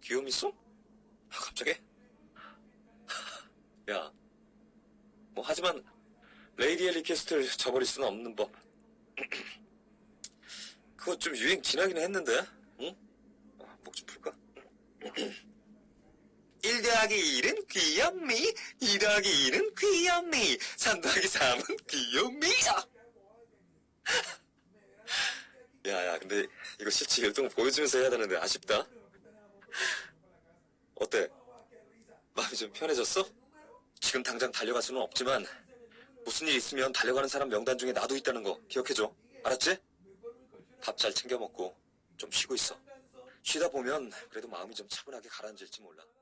귀요미송? 갑자기? 야, 뭐 하지만 레이디의 리퀘스트를 저버릴 수는 없는 법. 그거 좀 유행 지나긴 했는데, 응? 목 좀 풀까? 1 더하기 1은 귀요미, 2 더하기 1은 귀요미, 3 더하기 3은 귀요미! 야, 근데 이거 실제 율동 보여주면서 해야 되는데 아쉽다. 어때? 마음이 좀 편해졌어? 지금 당장 달려갈 수는 없지만 무슨 일 있으면 달려가는 사람 명단 중에 나도 있다는 거 기억해줘. 알았지? 밥 잘 챙겨 먹고 좀 쉬고 있어. 쉬다 보면 그래도 마음이 좀 차분하게 가라앉을지 몰라.